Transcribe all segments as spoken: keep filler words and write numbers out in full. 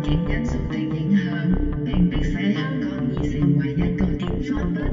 境因素的影響，並迫使香港已成為一個典範不？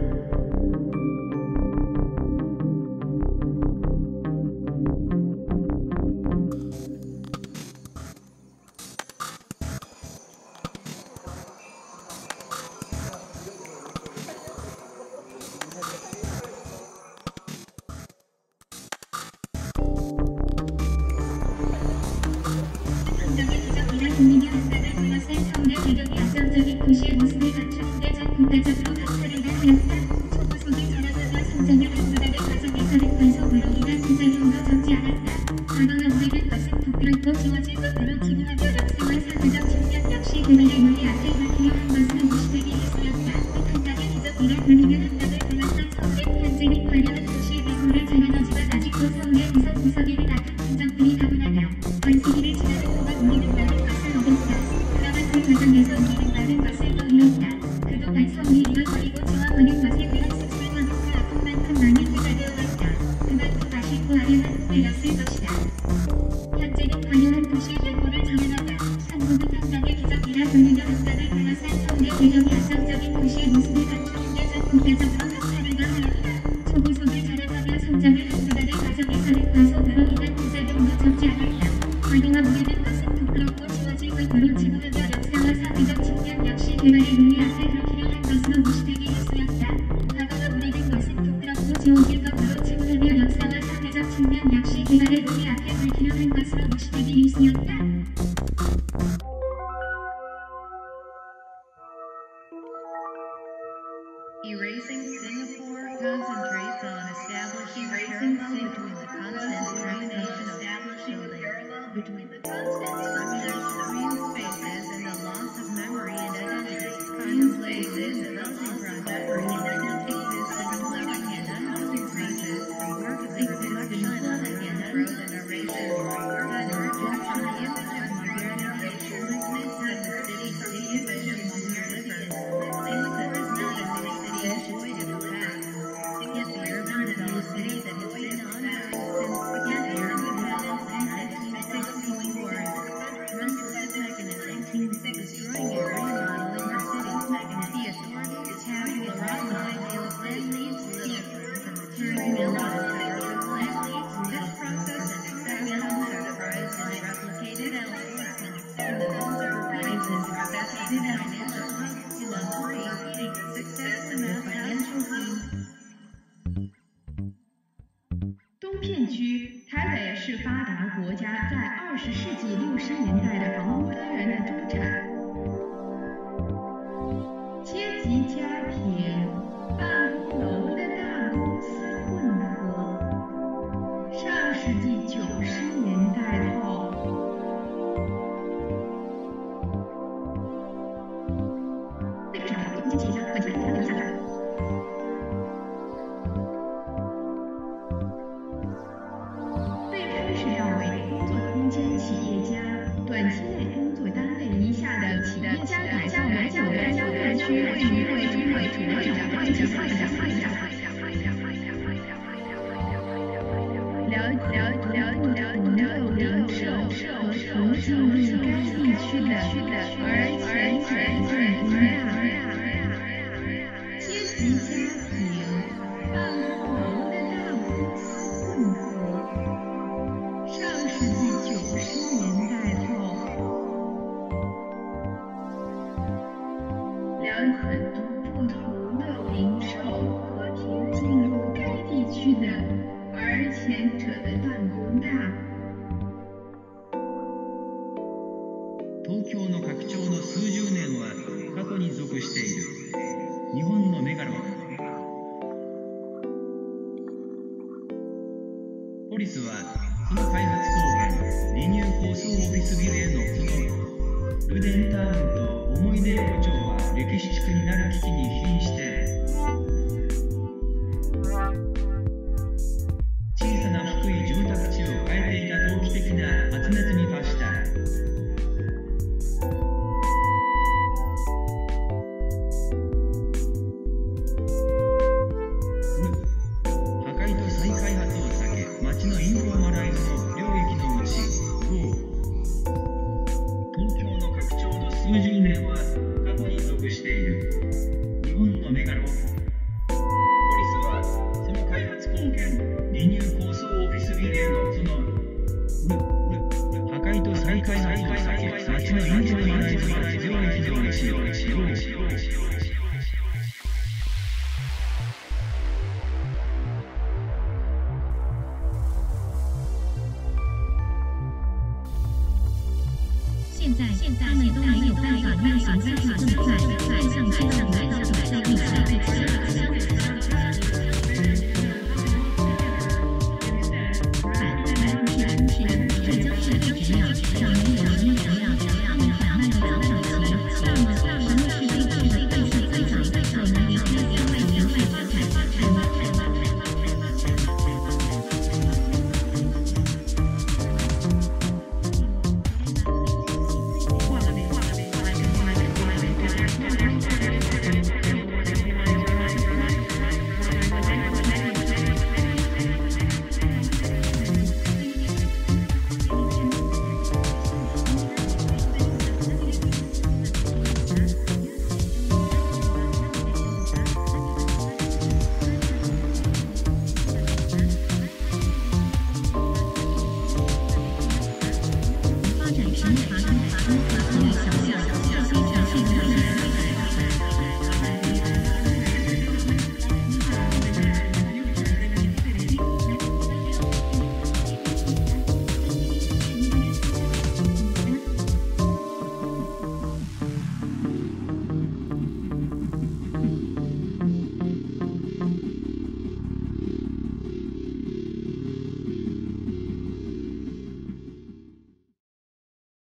분위기 한가를 둘러싼 서울의 배경이 안정적인 도시의 모습을 갖추는데 전 국가적으로 박차를 가하였다. 초고속의 자라나와 성장을 한두달의 과정에 다른 관성으로 인한 부작용도 적지 않았다. 과거와 우리는 것은 부끄럽고 지워질 것으로 기능하며 역사와 사회적 측면 역시 그날의 눈이 앞에 불필요한 것은 무시되기 일쑤였다. 한강의 기적이라 불리는 한강을 둘러싼 서울의 현재는 화려한 도시의 배후를 자라나지만 아직도 서울의 구석구석에는 아픈 흔적들이 가분하다. 원시기를 지나는 동안 우리는 많은 것을 얻었다. 그러나 그 과정에서 우리는 많은 것을 또 잃었다. 그동안 서울이 잃어버리고 지워버린 것에 대한 씁쓸함과 아픔만큼 많이 회자되어왔다. 그만큼 아쉽고 아련한 후회였을 것이다. 현재는 화려한 도시의 배후를 자라나다. 한국은 한강의 기적이라 불리며 한강을 둘러싼 서울의 배경이 안정적인 도시의 모습을 갖추는데 전 국가적으로 박차를 가하였다. 초고속을 자라나며 성장을 한두달의 과정에 다른 과속으로 인한 부작용도 적지 않았다. 과거와 우리는 것은 부끄럽고 지워질 것으로 지구하며 역사와 사회적 측면 역시 그날의 눈이 앞에 불필요한 것으로 무시되기 일쑤였다. 과거와 우리는 것은 부끄럽고 지워질 것으로 지구하며 역사와 사회적 측면 역시 그날의 눈이 앞에 불필요한 것으로 무시되기 일쑤였다. Erasing Singapore concentrates on establishing parallel between the constant termination establishing the parallel between the constant structures, screen spaces, and the loss of memory and identity. Contemplating this developing project for independent existence, living and unhousing spaces, the work of the reflection and growth and narration, and the reflection of the image of modern narration, likeness of the city from the image of modern living. Singapore is not a new city devoid of facts. Yet the urban developed city that has been on track since began the urban development in nineteen sixty-four. Runs this mechanism destroying and remodeling the city's mechanism. The authority is having a wrong ideal land needs Singapore from the touring and urban land needs. This process and exceptions are prized and replicated elsewhere. And the those are prized and accepted in financial hub to avoid repeating the success of the financial hub. 东片区，台北是发达国家在二十世纪六十年代的房屋资源的主产。阶级家庭、办公楼的大公司混合。上世纪九十年代后，被市场经济下问题压力下来。短期内工作单位以下的企业家改造改造改造改区为区为区为区为长会长会长会长了了了了了零售和投进入该地区的，而且且且阶级家庭、办公楼的大公司混合。上世纪九十年代后，让很多不同的零售和投进入该地区的，而前者的办公大。 東京の拡張の数十年は過去に属している日本のメガロン。ポリスはその開発高原リニュー高層オフィスビルへのそのルデンタウンと思い出横丁は歴史地区になる危機に瀕して小さな低い住宅地を変えていた投機的な発熱に達した。東京の拡張の数十年は過去に属している。日本のメガロポリスはその開発貢献、リニュー高層オフィスビルへのその破壊と再開発を避け、街のインフラに非常に非常に非常に使用使用使用使用现在，现在他们都没有办法运行非常更快，迈向迈向迈向迈向历史。反反不是不是，这将是一质量，让没有什么质量，他们缓慢的增长期。那么，什么是真正的倍数增长？我们离开向外向外发展发展。发展成法法和可以想象。